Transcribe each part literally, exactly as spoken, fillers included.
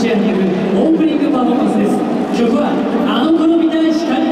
チアによるオープニングパフォーマンスです。曲はあの頃見たい光。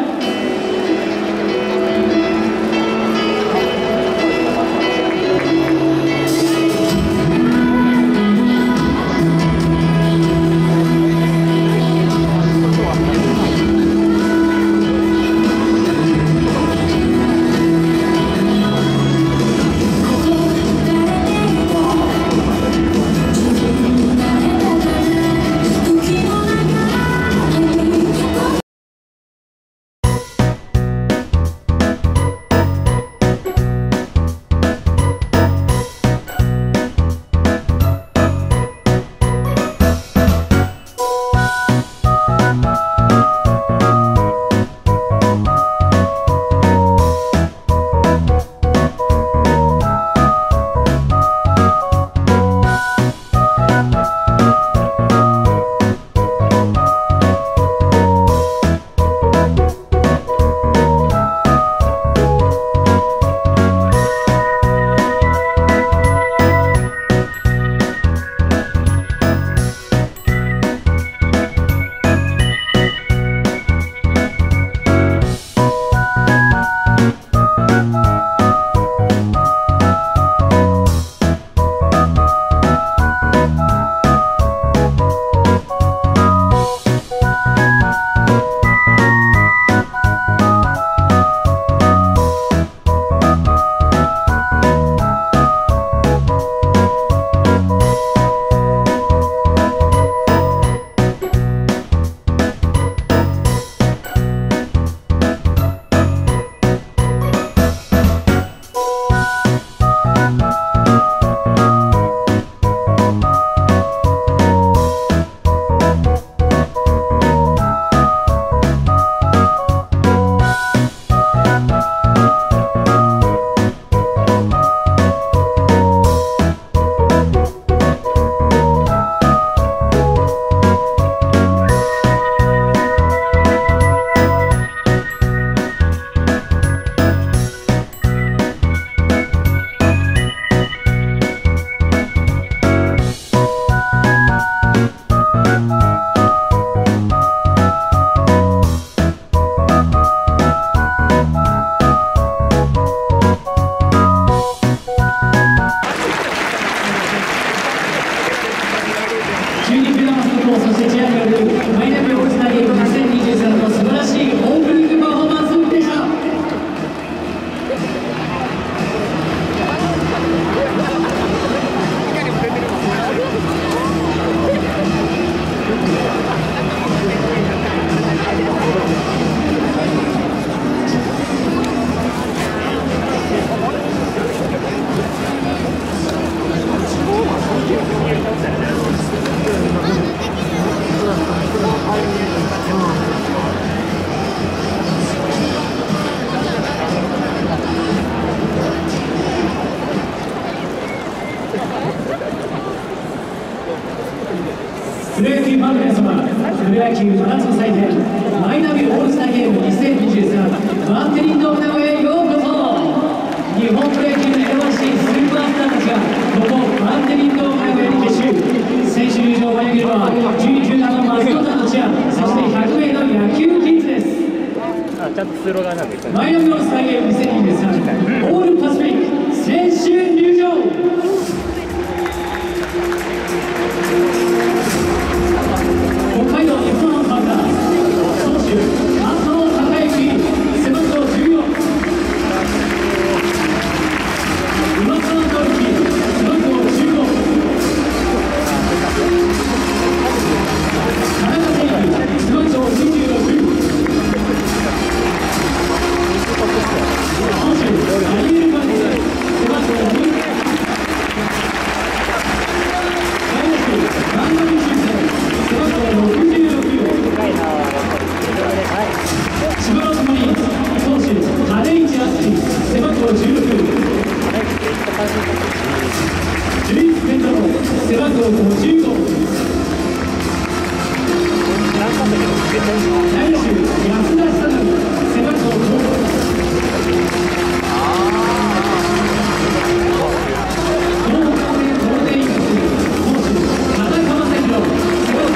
プロ野球ファンの皆様、プロ野球真夏の祭典マイナビオールスターゲームにせんにじゅうさんバンテリンドーム名古屋へようこそ。日本プロ野球の選ばれしスーパースターたちがここバンテリンドーム名古屋に結集。選手入場を盛り上げるのはじゅうに球団のマスコットたちや、そしてひゃくめいの野球キッズです。 あ、ちゃんと通路側なんでマイナビオールスターゲームにせんにじゅうさんオールパシフィック選手入場。北海道日本ハムファンター投手安藤孝之背番号じゅうよん、馬沢直樹背番号じゅうご、田中誠也背番号にじゅうろく、投手アリエル・バンズ背番号に、外野手万波中世背番号ろくじゅうろく、千葉ロッテマリーンズ投手種市敦樹背番号じゅうろく、ジュリス・ペンドロ背番号ごじゅうご、内野手安田久典背番号ご、東北高専ゴールデンイーグルス投手田中将大背番号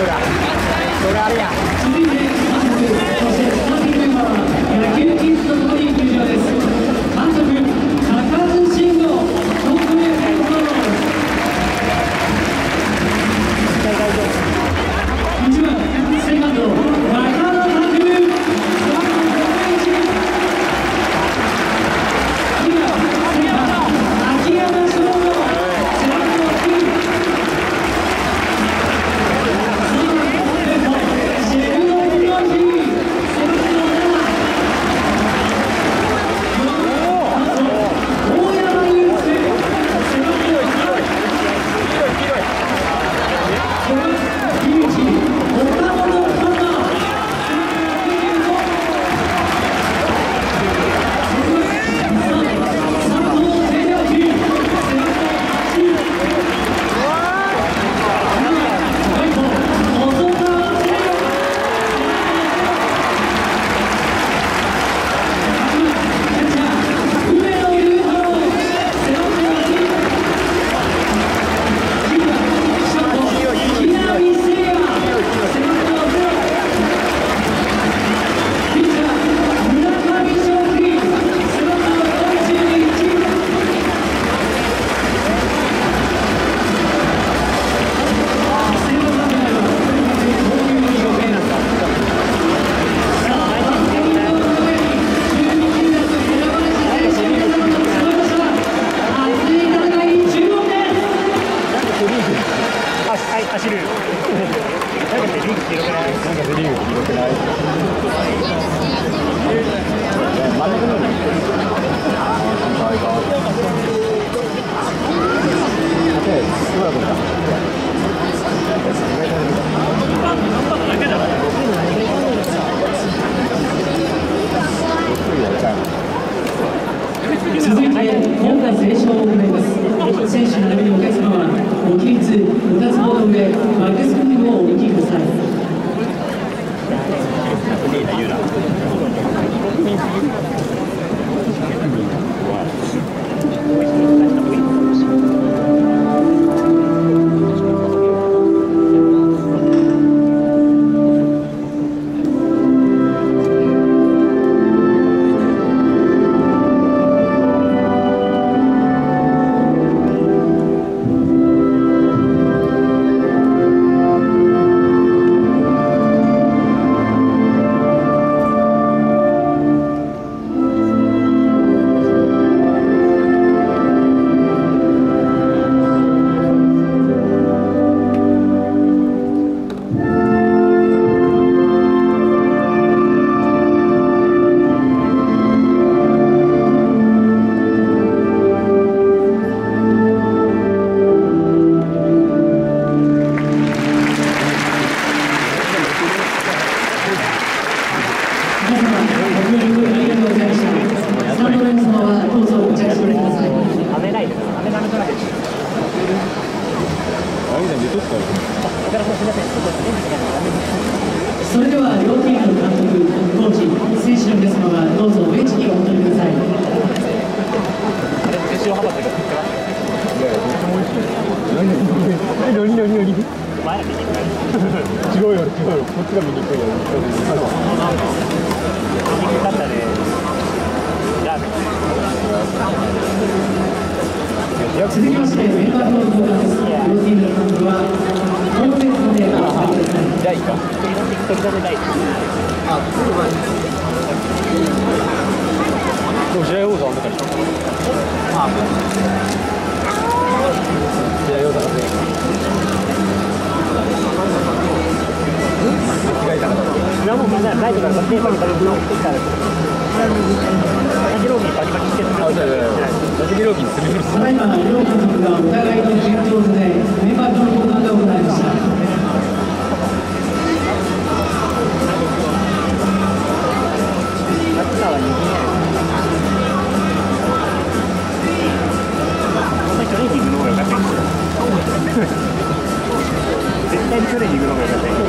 それあれや。 続いて監督、そしてスターティングメンバーは野球キッズとともに入場です。監督、高津慎吾、特命ヘッドコーチ。いちばん、セカンド、中野拓夢、背番号いち。にばん、セカンド、秋山翔吾、背番号きゅう。 走る。なんかセ・リーグ広くない？なんかセ・リーグ広くない？真ん中の。ああ、可愛いか。で、スラブだ。 続いて、今回斉唱を行います。選手並びにお客様は、ご起立、ご脱帽の上、バックスクリーンをお向きください。それでは両チームの監督、コーチ、選手の皆様はどうぞベンチにお戻りください。 あれ、手塩幅って言ってます。いやいや、とっても美味しい。何何何何何？前ら見にくい。違うよ、違うよ。こっちが見にくいよ。見にくかったね。ラーメン。 続きまして、メンバーの交換です。両チームの監督はホームページまでお願いください。 じゃあいいか。取り立てたい。あ、でも試合放送あんな感じ。あ、試合放送ね。間違えたから。いやもうみんなライブからテーマにバリバリ送ってきたら。同じローキーバリバリしてる。あ、そうだよ。同じローキーする。 ただいま両監督がお互いの順調でメンバーの交換が行われました。 絶対にトレーニングの方が良かったよ。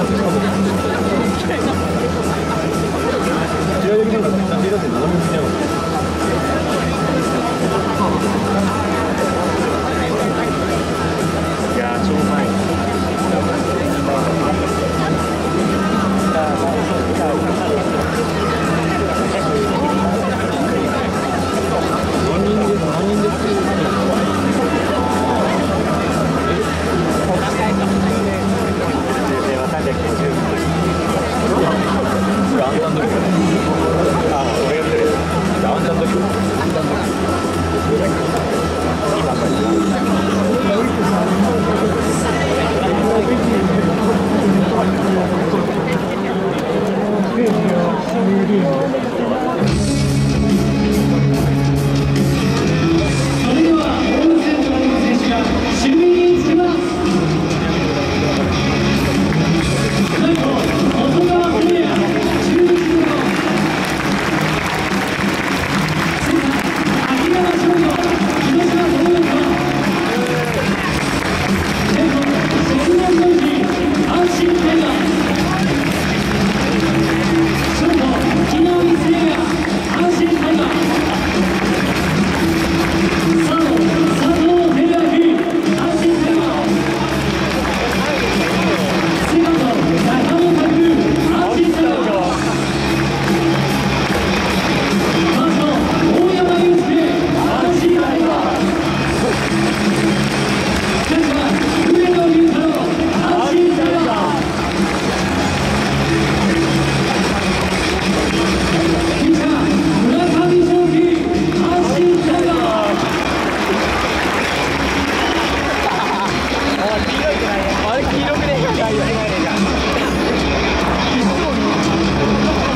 試合できるのかな？